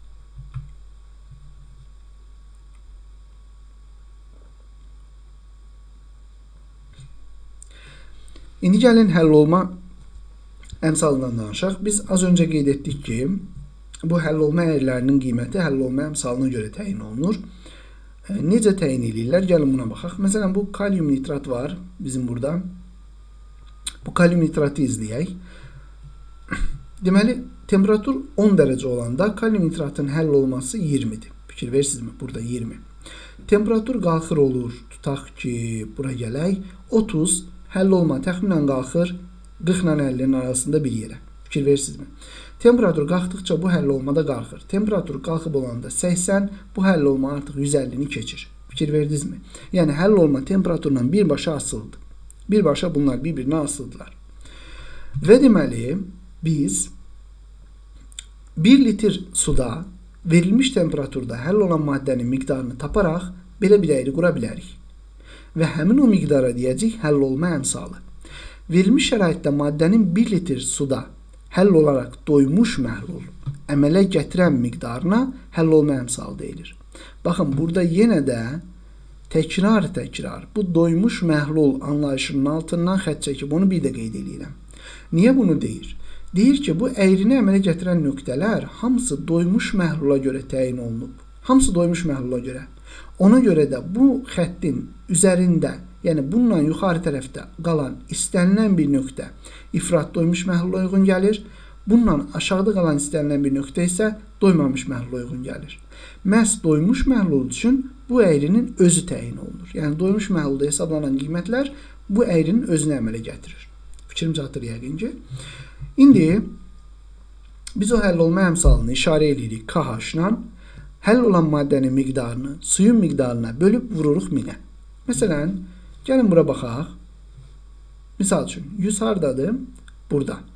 İndi gəlin həll olma əmsalından danışaq. Biz az öncə qeyd etdik ki, bu həll olma əyirlərinin qiyməti həll olma əmsalına görə təyin olunur. Necə təyin edirlər? Gəlin buna baxaq. Məsələn, bu kalium nitrat var bizim burada. Bu kalium nitratı izləyək. Deməli, temperatur 10 dərəcə olanda kalium nitratın həll olması 20-dir. Fikir verirsinizmi? Burada 20. Temperatur qalxır olur. Tutaq ki, bura gələk. 30 həll olma təxminən qalxır 40 ilə 50-nin arasında bir yerə. Fikir verirsinizmi? Temperatur qalxdıqca bu həll olmada qalxır. Temperatur qalxıb olanda 80, bu həll olma artıq 150-ni keçir. Fikir verdinizmi? Yəni, həll olma temperaturla birbaşa asılıdır. Birbaşa bunlar bir-birinə asılıdırlar. Və deməli, biz 1 litr suda verilmiş temperaturda həll olan maddənin miqdarını taparaq belə bir əyri qura bilərik. Və həmin o miqdara deyəcək həll olma əmsalı. Verilmiş şəraitdə maddənin 1 litr suda həll olaraq doymuş məhlul əmələ gətirən miqdarına həll olma əmsalı deyilir. Baxın, burada yenə də təkrar bu doymuş məhlul anlayışının altından xətt çəkib onu bir də qeyd edirəm. Niyə bunu deyir? Deyir ki, bu əyrini əmələ gətirən nöqtələr hamısı doymuş məhlula görə təyin olunub. Hamısı doymuş məhlula görə. Ona görə də bu xəttin üzərində, yəni bununla yuxarı tərəfdə qalan istənilən bir nöqtə ifrat doymuş məhlula uyğun gəlir. Bununla aşağıda qalan istənilən bir nöqtə isə doymamış məhlula uyğun gəlir. Məhz doymuş məhlul üçün bu əyrinin özü təyin olunur. Yəni doymuş məhlulda hesablanan qiymətlər bu əyrinin özünə əmələ gətirir. Fikrim çatır yəqin ki. İndi biz o həll olma əmsalını işarə edirik KH-la. Həll olan maddənin miqdarını suyun miqdarına bölüb vururuq 1000-ə. Məsələn, gəlin bura baxaq. Misal üçün, 100 hardadır? Burada.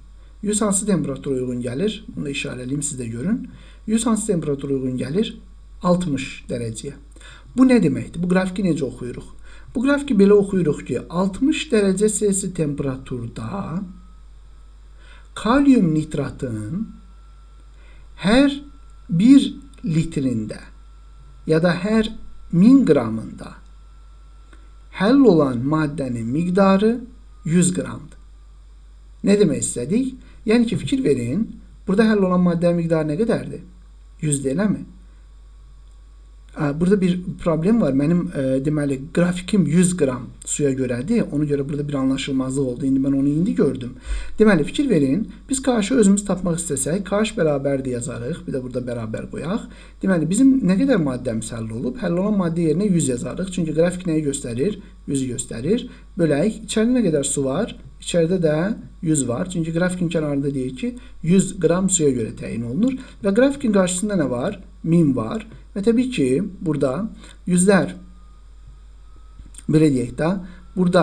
100 hansı temperatura uyğun gəlir? Bunu da işarələyim, siz də görün. 100 hansı temperatura uyğun gəlir? 60 dərəcəyə. Bu nə deməkdir? Bu qrafiki necə oxuyuruq? Bu qrafiki belə oxuyuruq ki, 60 dərəcə Selsi temperaturda kalium nitratın hər 1 litrində ya da hər 1000 qramında həll olan maddənin miqdarı 100 qramdır. Nə demək istədik? Yəni ki, fikir verin, burada həll olan maddənin miqdarı nə qədərdir? 100 deyiləmi? Burada bir problem var. Mənim deməli qrafikim 100 qram suya görədir. Ona görə burada bir anlaşılmazlıq oldu. İndi mən onu indi gördüm. Deməli fikir verin. Biz KH-ı özümüz tapmaq istəsək, KH bərabərdir yazarıq. Bir də burada bərabər qoyaq. Deməli bizim nə qədər maddəmiz həll olub? Həll olan maddə yerinə 100 yazarıq. Çünki qrafik nəyi göstərir? 100-ü göstərir. Bölək. İçəridə nə qədər su var? İçəridə də 100 var. Çünki qrafikin kənarında deyir ki, 100 qram suya görə təyin olunur. Və qrafikin qarşısında nə var? 1000 var. Və təbii ki, burada yüzlər, belə deyək də, burada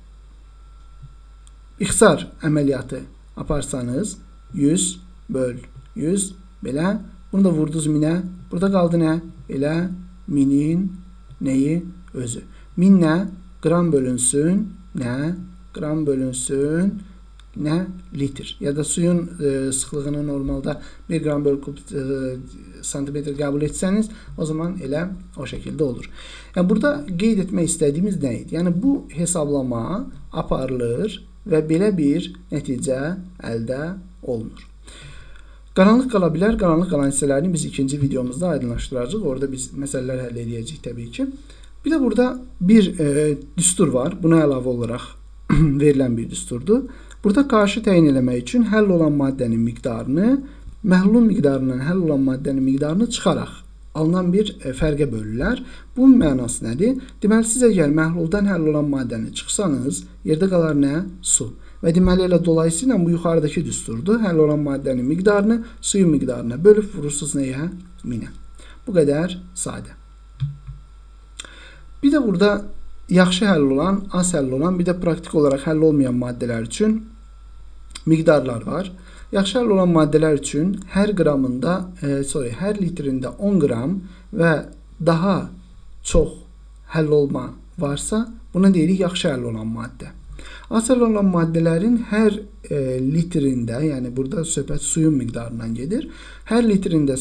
ixtisar əməliyyatı aparsanız, 100 böl 100, belə, bunu da vurdunuz 1000-ə, burada qaldı nə? Elə 1000-in nəyi? Özü. 1000 nə? Qram bölünsün, nə? Qram bölünsün, nə? Litr. Ya da suyun sıxlığını normalda 1 qram bölü kub santimetr qəbul etsəniz, o zaman elə o şəkildə olur. Yəni, burada qeyd etmək istədiyimiz nə idi? Yəni, bu hesablama aparılır və belə bir nəticə əldə olunur. Qaranlıq qala bilər. Qaranlıq qalan hissələrini biz ikinci videomuzda aydınlaşdıracağıq. Orada biz məsələlər həll edəcəyik təbii ki. Bir də burada bir düstur var. Buna əlavə olaraq verilən bir düsturdur. Burada KH-ı təyin eləmək üçün həll olan maddənin miqdarını məhlulun miqdarından həll olan maddənin miqdarını çıxaraq alınan bir fərqə bölürlər. Bunun mənası nədir? Deməli, siz əgər məhluldan həll olan maddəni çıxsanız, yerdə qalar nə? Su. Və deməli, elə dolayısıyla bu yuxarıdakı düsturdur. Həll olan maddənin miqdarını suyun miqdarına bölüb vurursunuz nəyə? 1000-ə. Bu qədər sadə. Bir də burada yaxşı həll olan, az həll olan, bir də praktik olaraq həll olmayan maddələr üçün miqdarlar var. Yaxşı həll olan maddələr üçün hər litrində 10 qram və daha çox həll olma varsa, buna deyirik yaxşı həll olan maddə. Az həll olan maddələrin hər litrində, yəni burada söhbət suyun miqdarından gedir, hər litrində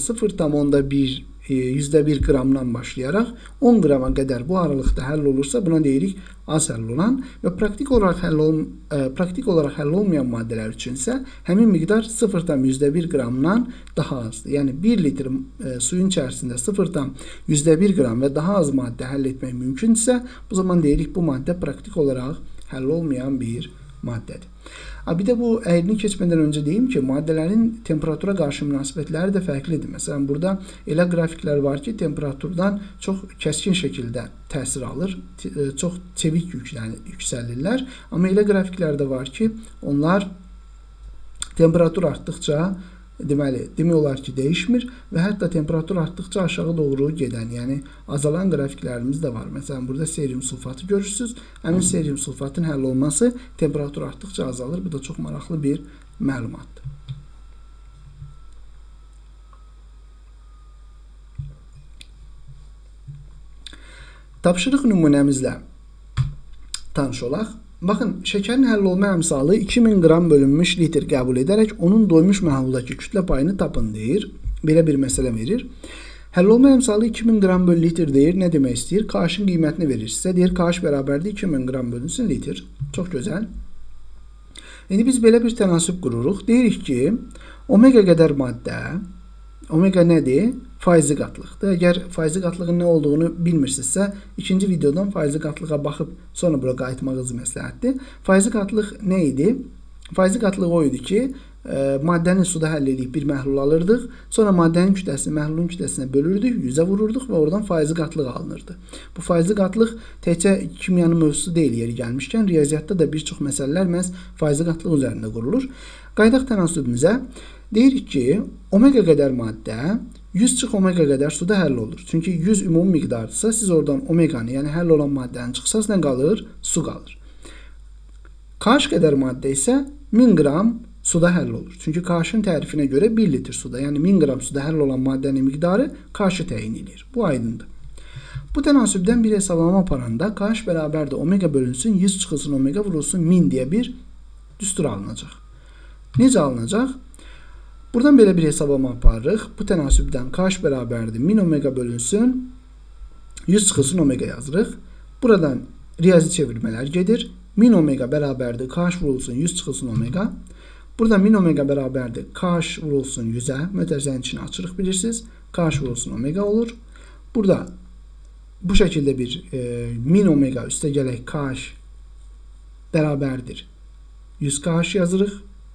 0,1 qramdan başlayaraq 10 qrama qədər bu aralıqda həll olursa, buna deyirik az həll olan və praktik olaraq həll olmayan maddələr üçünsə həmin miqdar 0,1 qramdan daha azdır. Yəni 1 litr suyun içərisində 0,1 qram və daha az maddə həll etmək mümkünsə, bu zaman deyirik bu maddə praktik olaraq həll olmayan bir maddədir. Bir də bu əyrini keçmədən öncə deyim ki, maddələrin temperatura qarşı münasibətləri də fərqlidir. Məsələn, burada elə qrafiklər var ki, temperaturdan çox kəskin şəkildə təsir alır, çox çevik yüksəlirlər. Amma elə qrafiklər də var ki, onlar temperatur artdıqca, demək olar ki, dəyişmir və hətta temperatur artdıqca aşağı doğru gedən, yəni azalan qrafiklərimiz də var. Məsələn, burada serium sulfatı görürsünüz. Həmin serium sulfatın həll olması temperatur artdıqca azalır. Bu da çox maraqlı bir məlumatdır. Tapşırıq nümunəmizlə tanış olaq. Baxın, şəkərin həll olma əmsalı 2000 qram bölünmüş litr qəbul edərək onun doymuş məhluldakı kütlə payını tapın deyir. Belə bir məsələ verir. Həll olma əmsalı 2000 qram bölü litr deyir. Nə demək istəyir? KH-ın qiymətini verir sizə. Deyir, KH bərabərdir 2000 qram bölünsün litr. Çox gözəl. İndi biz belə bir tənasüb qururuq. Deyirik ki, omega qədər maddə, omega nədir? Faizli qatlıqdır. Əgər faizli qatlığın nə olduğunu bilmirsinizsə, ikinci videodan faizli qatlığa baxıb sonra bura qayıtmağınız məsləhətdir. Faizli qatlıq nə idi? Faizli qatlıq o idi ki, maddəni suda həll edib bir məhlul alırdıq. Sonra maddənin kütləsini məhlulun kütləsinə bölürdük, 100-ə vururduq və oradan faizli qatlıq alınırdı. Bu faizli qatlıq təkcə kimyanın mövzusu deyil yeri gəlmişkən, riyaziyyatda da bir çox məsələlər məhz faizli qatlıq üzərində qurulur. Qaydaq tənasübümüzə deyirik ki, omega qədər maddə 100 çıx omega qədər suda həll olur. Çünki 100 ümumi miqdardırsa, siz oradan omeganı, yəni həll olan maddəni çıxsaz nə qalır? Su qalır. KH qədər maddə isə 1000 qram suda həll olur. Çünki KH-ın tərifinə görə 1 litr suda, yəni 1000 qram suda həll olan maddənin miqdarı KH-ı təyin edir. Bu aydındır. Bu tənasübdən bir hesablama aparanda KH bərabərdir omega bölünsün 100 çıxılsın omega vurulsun 1000 deyə bir düstur alınacaq. Necə alınacaq? Buradan belə bir hesablama aparırıq. Bu tənasübdən KH bərabərdir 1000 omega bölünsün 100 çıxılsın omega yazırıq. Buradan riyazi çevirmələr gedir. 1000 omega bərabərdir KH vurulsun 100 çıxılsın omega. Buradan 1000 omega bərabərdir KH vurulsun 100-ə. Mötərizənin içini açırıq bilirsiniz. KH vurulsun omega olur. Burada bu şəkildə bir 1000 omega üstə gələk KH bərabərdir 100 KH yazırıq.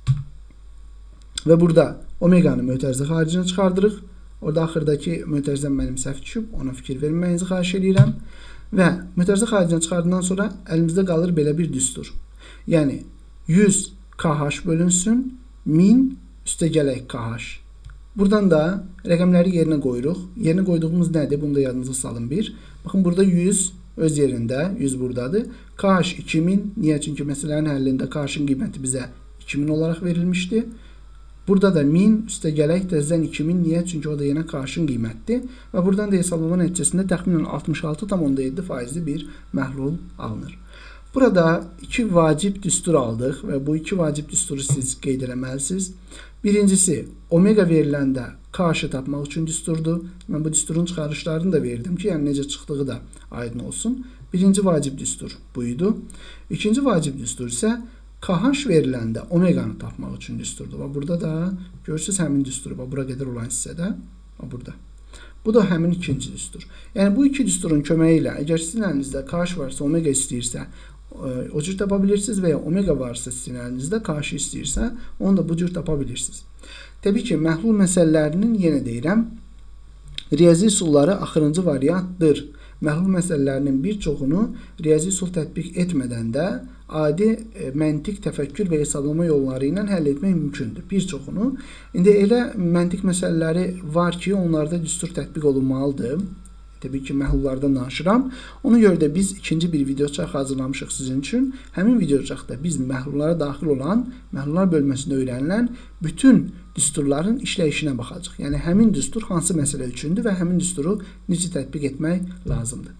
Və burada omeganı mötərizə xaricinə çıxardırıq. Orada axırdakı mötərizəm mənim səhv düşüb. Ona fikir verməyinizi xahiş edirəm. Və mötərizə xaricinə çıxardıqdan sonra əlimizdə qalır belə bir düstur. Yəni 100 KH bölünsün 1000 üstə gələk KH. Buradan da rəqəmləri yerinə qoyuruq. Yerinə qoyduğumuz nədir? Bunu da yadınıza salın bir. Baxın burada 100 öz yerində, 100 buradadır. KH 2000. Niyə? Çünki məsələnin həllində KH-ın qiyməti bizə 2000 olaraq verilmişdi. Burada da 1000 üstə gələk təzədən 2000. Niyə? Çünki o da yenə KH-ın qiymətidir. Və buradan da hesablama nəticəsində təxminən 66,7% bir məhlul alınır. Burada iki vacib düstur aldıq və bu iki vacib düsturu siz qeyd eləməlisiniz. Birincisi, omega veriləndə KH-ı tapmaq üçün düsturdur. Mən bu düsturun çıxarışlarını da verdim ki, yəni necə çıxdığı da aydın olsun. Birinci vacib düstur buydu. İkinci vacib düstur isə KH veriləndə omeganı tapmaq üçün düsturdur. Və burada da görürsünüz həmin düsturu. Bura qədər olan hissədə. Burada. Bu da həmin ikinci düstur. Yəni bu iki düsturun köməyi ilə əgər sizin əlinizdə KH varsa, omega istəyirsə, o cür tapa bilirsiniz və ya omega varsa sizin əlinizdə KH istəyirsə, onu da bu cür tapa bilirsiniz. Təbii ki, məhlul məsələlərinin yenə deyirəm, riyazi üsulları axırıncı variantdır. Məhlul məsələlərinin bir çoxunu riyazi üsul tətbiq etmədən də adi məntiq, təfəkkür və hesablama yolları ilə həll etmək mümkündür. Bir çoxunu. İndi elə məntiq məsələləri var ki, onlarda düstur tətbiq olunmalıdır. Təbii ki, məhlullardan danışıram. Ona görə də biz ikinci bir videoçaq hazırlamışıq sizin üçün. Həmin videoçaqda biz məhlullara daxil olan, məhlullar bölməsində öyrənilən bütün düsturların işləyişinə baxacaq. Yəni, həmin düstur hansı məsələ üçündür və həmin düsturu necə tətbiq etmək lazımdır.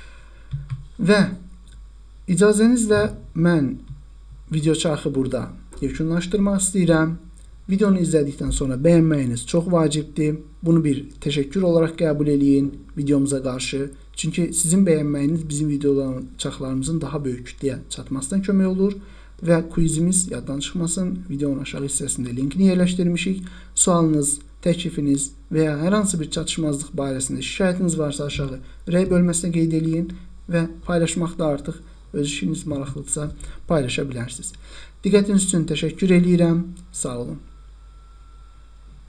Və icazənizlə mən videoçaxı burada yekunlaşdırmaq istəyirəm. Videonu izlədikdən sonra bəyənməyiniz çox vacibdir. Bunu bir təşəkkür olaraq qəbul eləyin videomuza qarşı. Çünki sizin bəyənməyiniz bizim videoçaqlarımızın daha böyük kütləyə çatmasına kömək olur. Və quizimiz yaddan çıxmasın. Videonun aşağı hissəsində linkini yerləşdirmişik. Sualınız, təklifiniz və ya hər hansı bir çatışmazlıq barəsində şikayətiniz varsa aşağı rəy bölməsinə qeyd eləyin və paylaşmaqda artıq öz işiniz maraqlıdırsa paylaşa bilərsiniz. Diqqətiniz üçün təşəkkür eləyirəm. Sağ olun.